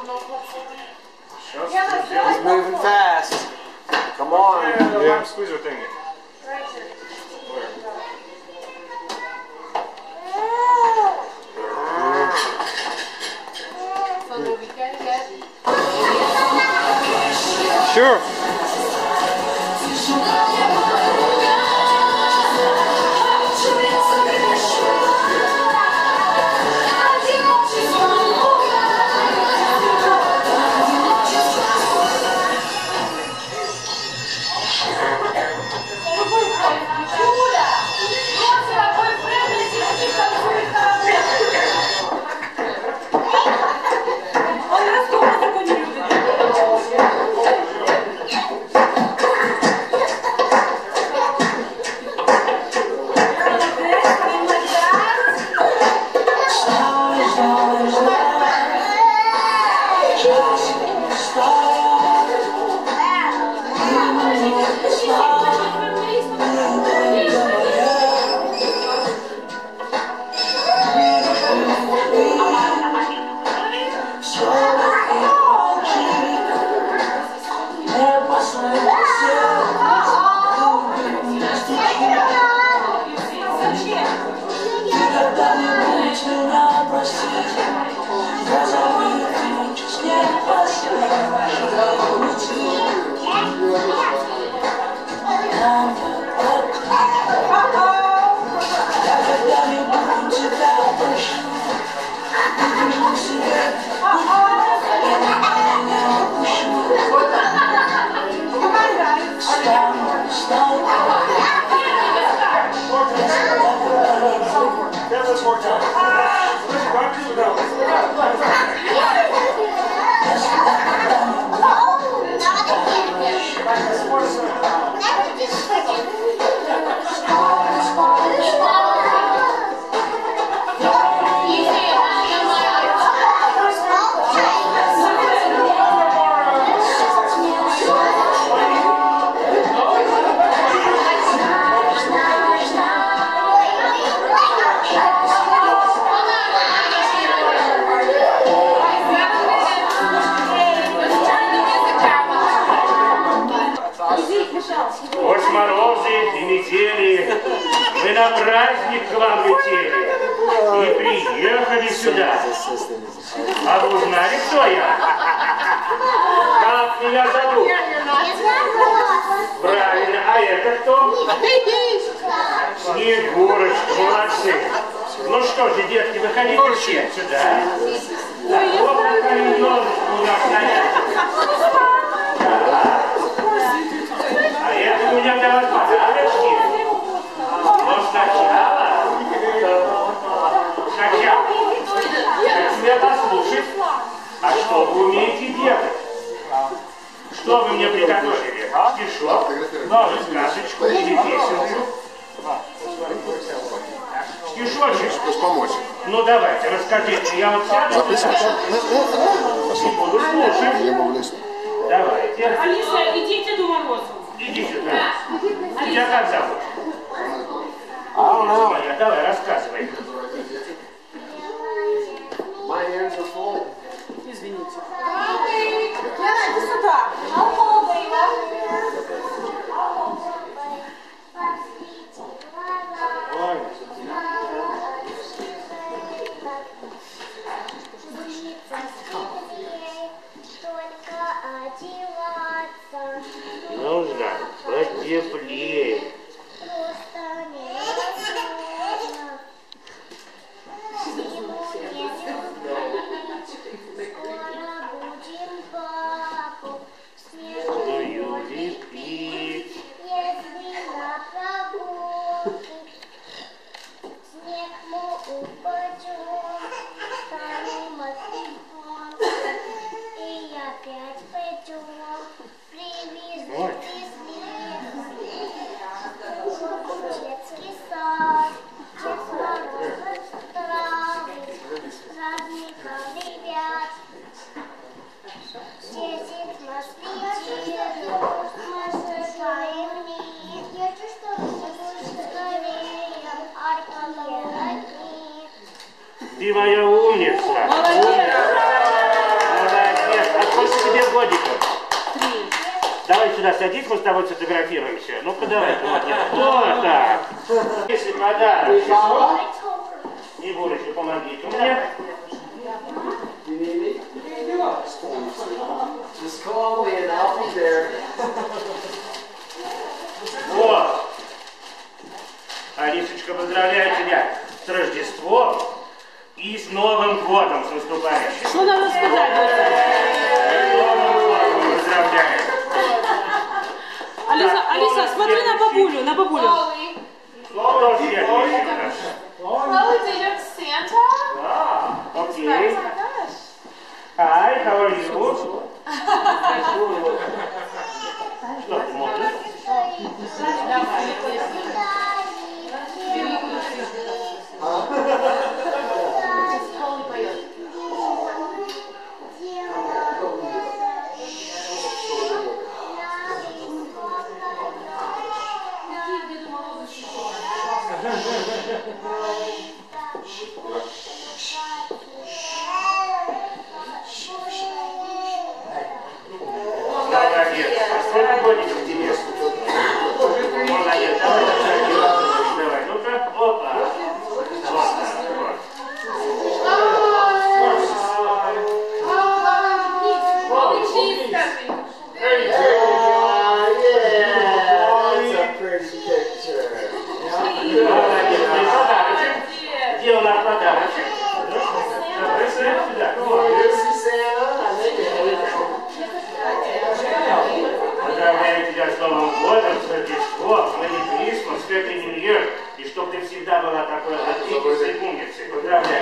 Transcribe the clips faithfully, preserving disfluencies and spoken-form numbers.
He's moving fast. Come on. Yeah, the lime squeezer thingy. Sure. Вот морозы и метели, мы на праздник к вам летели и приехали сюда. А вы узнали, кто я? Как меня зовут? Правильно, а это кто? Снегурочка, молодцы. Ну что же, детки, выходите все сюда. Так, вот такая немножечко у нас наряд. А это у меня для вас подарочки. Но сначала, сначала, хочу меня послушать, а что вы умеете делать? Что вы мне приготовили? Стишок, новую сказочку или песенку? Стишочек? Помочь. Ну давайте, расскажите. Я вот сяду. И буду слушать. Давайте. Алиса, иди к Деду Морозу. Иди сюда. Тебя как зовут? Моя, давай, рассказывай. Извините. Лена, иди сюда. Нужно потеплее. Ты моя умница. Молодец. Молодец. сколько тебе годиков? Три. Давай сюда садись, мы с тобой сфотографируемся. Ну-ка давай, молодец. Вот так. Если подарок. Не будете, помогите мне. Вот. Алисочка, поздравляю тебя с Рождеством и с Новым годом, с наступающим. Что надо сказать? С Новым годом поздравляю. Алиса, Алиса, смотри на бабулю, на бабулю. Кто следующий? Chloe, did you Santa? Да, окей. Oh my gosh. Hi, how are you? Что ты можешь? Молодец. А сколько годиков тебе? Молодец. Давай, давай. Ну-ка, опа. Вот так, вот. Holy cheese stuffing. Молодец. Ты подарочек. Где у нас подарочек? Пришли сюда. Поздравляю тебя с Новым годом, с Рождеством, с Merry Christmas, с Happy New Year, и чтоб ты всегда была такой отличницей и умницей. Поздравляю.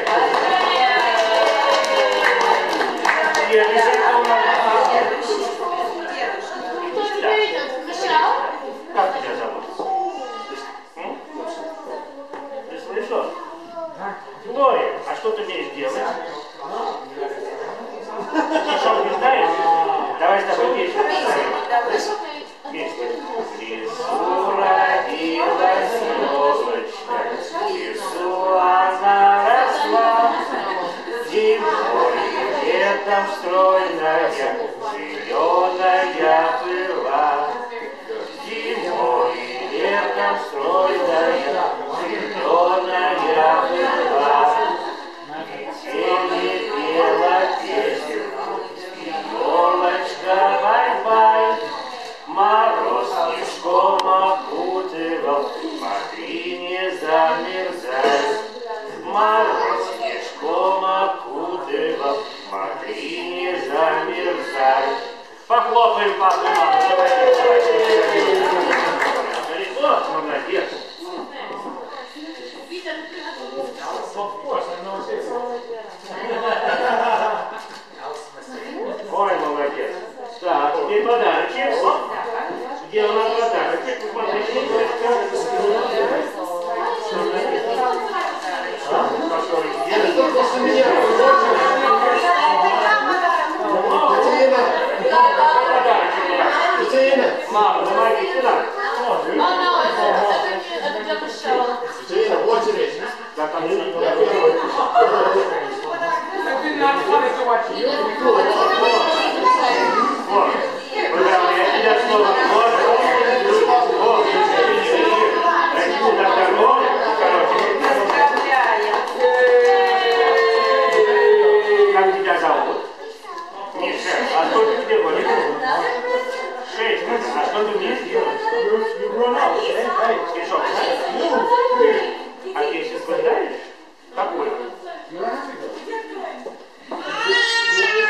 Как тебя зовут? М? Ты слышал? Глория, а что ты умеешь делать? Стишок не знаешь? Давай с тобой песню поставим. Песню. В лесу родилась елочка, в лесу она росла, зимой и летом стройная, зеленая была. Зимой и летом стройная, зеленая была. Метели пела песенку, елочка, бай-бай. Мороз снежком окутывал, смотри, не замерзай. Мороз снежком окутывал, смотри, не замерзай. Похлопаем папу, маму, давайте, давайте. Вот, молодец. Ой, молодец. Так, теперь подарочек. Где у нас подарочек? Посмотрите, который подарочек. Мама, помогите нам. Oh no, it's at the double show. Да, там вот. Поздравляю тебя с Новым годом. Вот, дайте сюда здоровья. Короче. Как тебя зовут? Миша, а сколько тебе годиков? Шесть. А что ты умеешь делать? Стишок. А песню знаешь? Какой?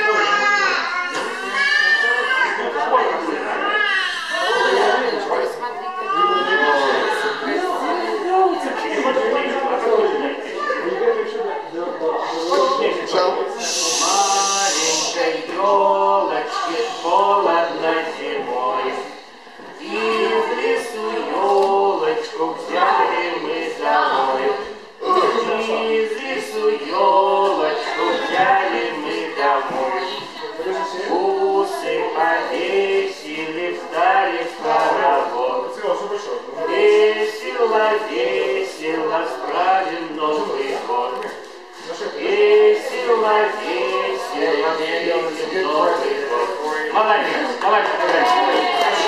Давай фотографируем.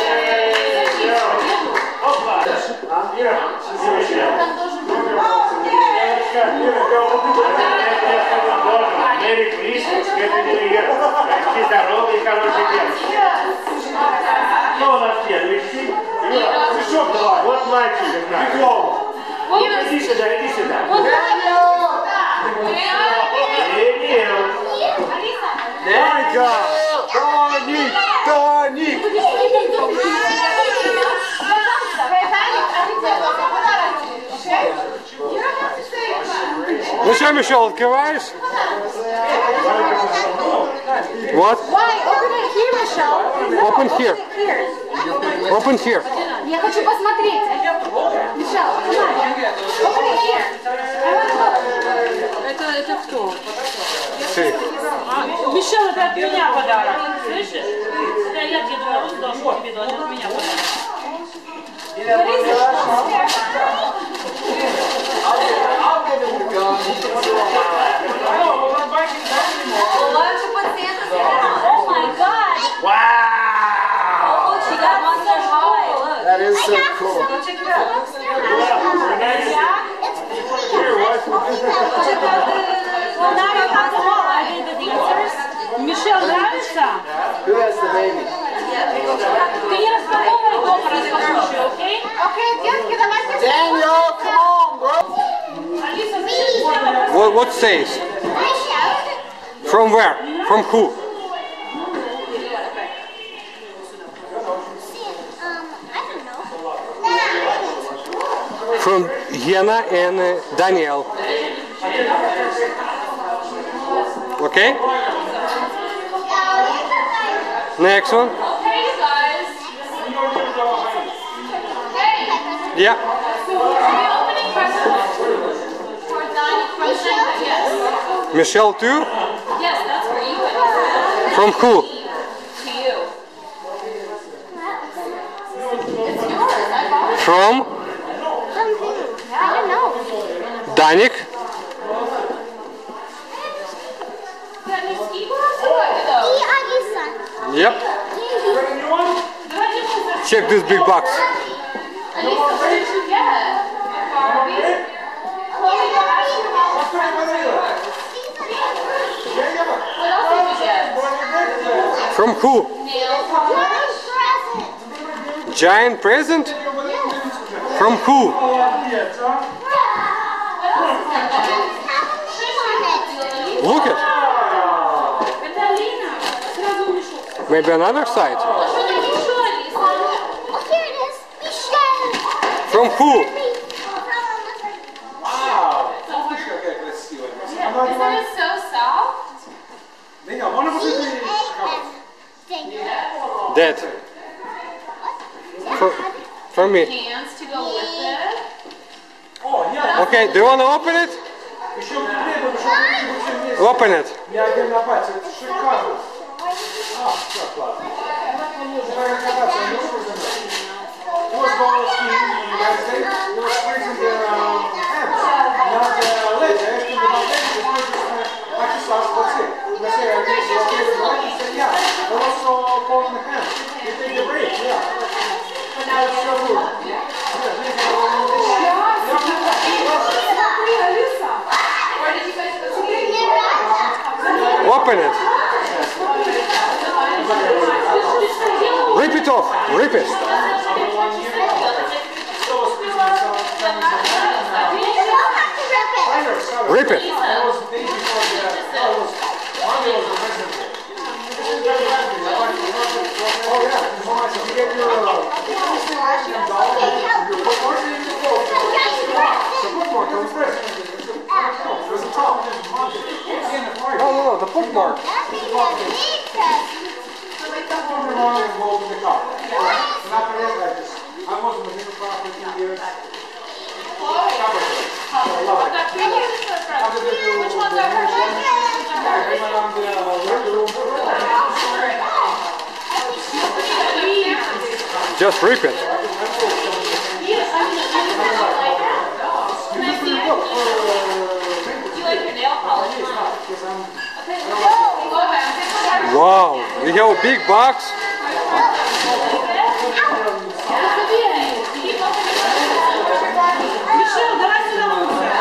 Опа! Ира, Мэри Крисмас, это не я. Почти здоровый и хороший день. Кто у нас следующий? Мешок давай. Вот мальчик наш. Вот иди сюда, иди сюда. Данька! Тоник! Тоник! Ну что, Мишель, открываешь? Вот. Why? Open it here, Michelle. Open here. Here. Open here. Я хочу посмотреть. Michelle, come on. Open it here. I want to look. Это, это кто? Ты. А, Мишель, это от меня подарок. Слышишь? Это я Деду Морозу должен тебе дать, это от меня подарок. Oh my God. Wow! She got one so high. That is so cool. Well, now you have to know. I did the answers. Мишель, нравится? Who has the baby? Ты не распаковывай дома, распакуй, окей? Okay, детки, давайте. Daniel, come on, bro. Алиса, зачем сделала? What, what says? From where? From who? From Yena and uh, Daniel. Okay? Next one. Okay, you guys. Hey, Yeah. so we'll be opening presents for Donnie from Santa. Yes. Michelle too? Yes, that's for you. guys. From who? To you. It's yours. I bought it. From I don't know. Danik. That new ski gloves are good, though. Yep. Check this big box. Alisa, what did you get? Barbie? Chloe, you asked your mom what presents are yours. What else did you get? From who? Nail polish? Giant present? From who? Look it. Это Алина. Сразу в мешок. Maybe another side. А что там еще, Алиса? From who? Isn't it so soft? That. For, for me. Hands to go with it. Okay, do you want to open it? Open it. Я один на пальце, это шикарно. А, все, классно. Давай кататься, не можешь забрать? It was ball skiing in the United States. It was freezing the um, hands. Not the legs. I asked him about legs. He was just like he saw, that's it. And I said, are you okay with the legs? He said, yeah. But also ball in the hands. You take the break, yeah. But now it's so good. Yeah, Where did you guys go skiing? Open it. Rip it off. Rip it. Rip it. oh yeah, you get your uh, No, no, no, the bookmark. Which ones are hers? Just rip it. Wow, we have a big box. Мишель, давай сюда лучше.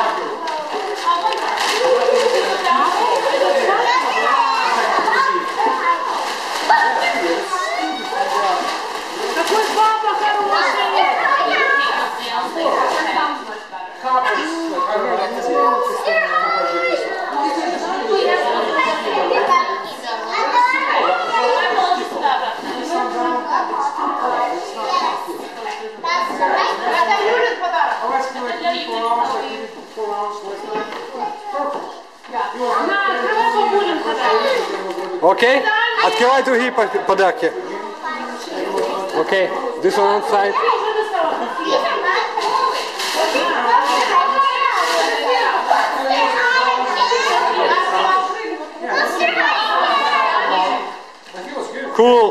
Какой папа хороший! Окей? Открывай другие по- подарки. Окей. This one outside. Cool.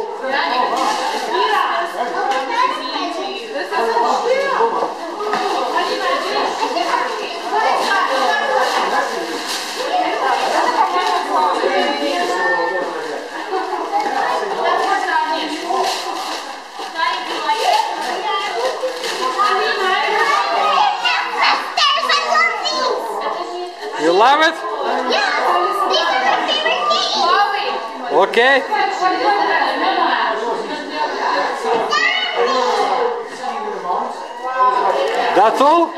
You love it? Okay. That's all?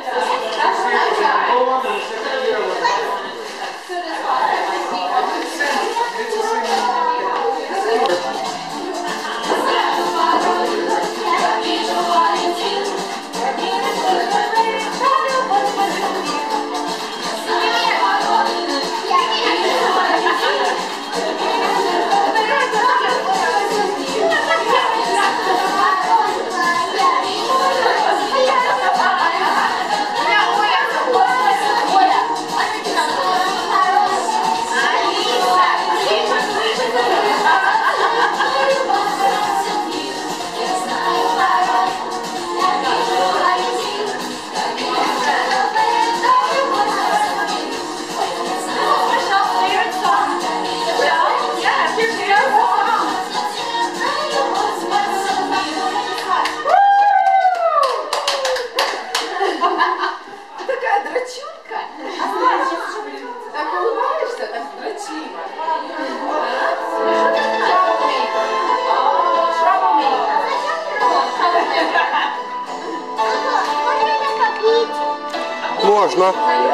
Можно.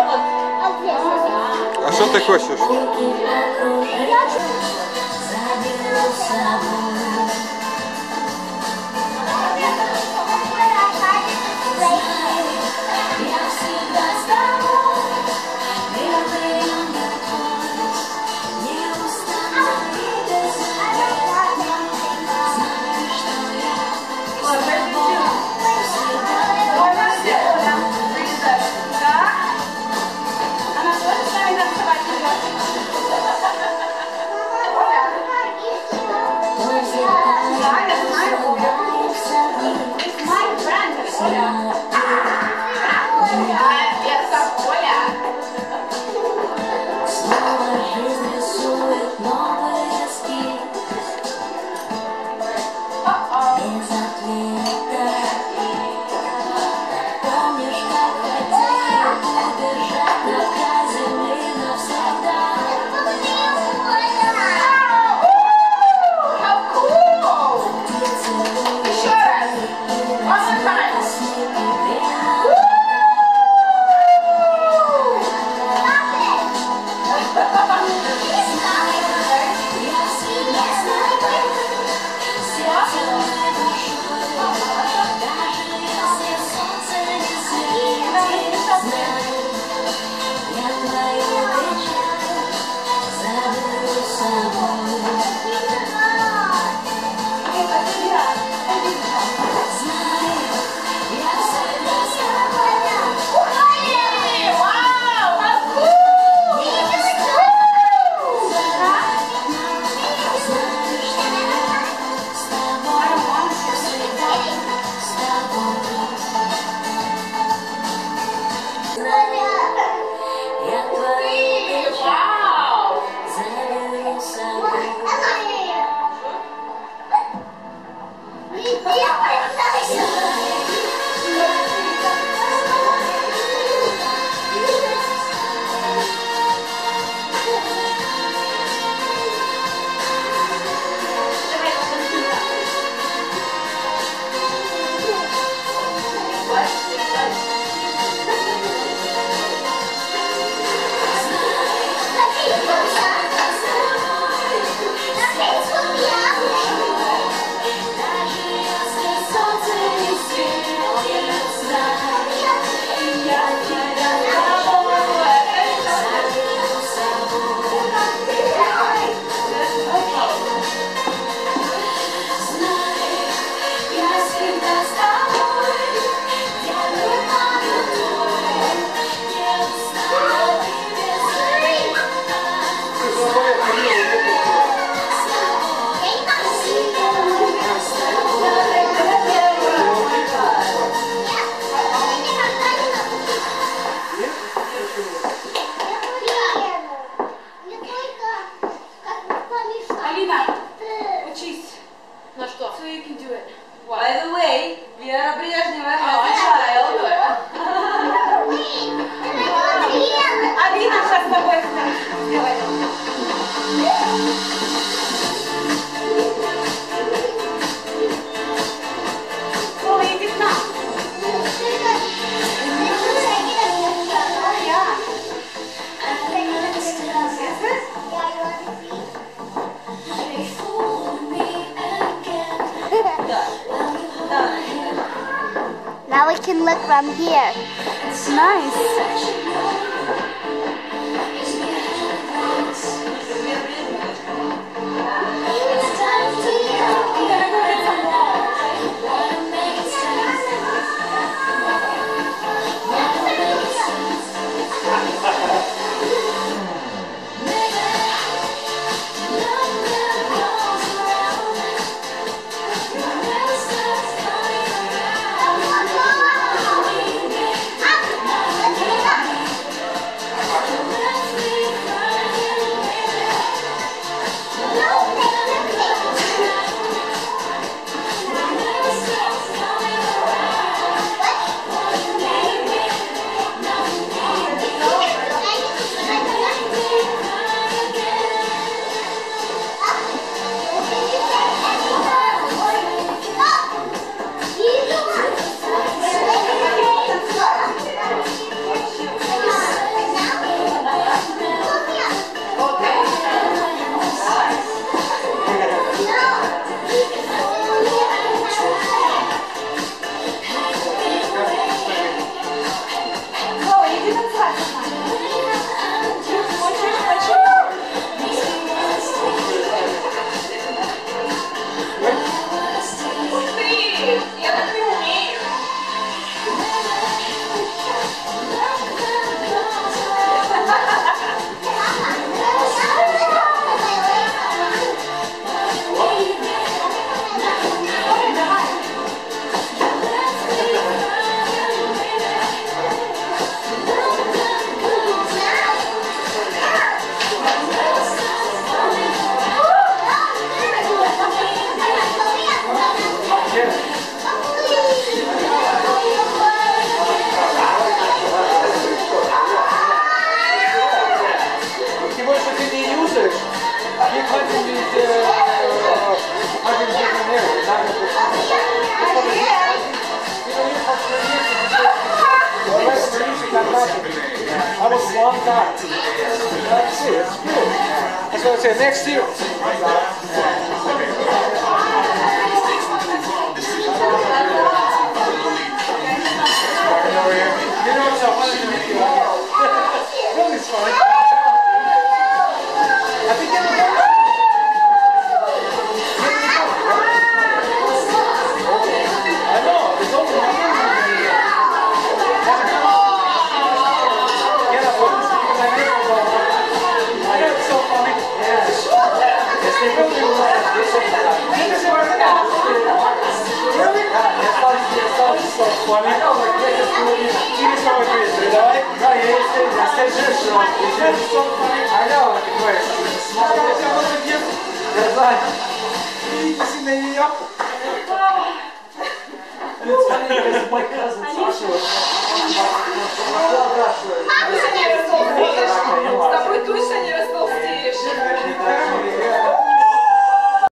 А что ты хочешь? Stop it! can look from here. It's nice. That was a long time. That's it, it's good. That's what I said, next year. You know what's so funny to me? Really fun. I think they were I know, it's over. I know, like, this is really, he's so aggressive, давай, да, я если, я скажу, что it's so funny, I know, like, wait, я знаю, видите на нее,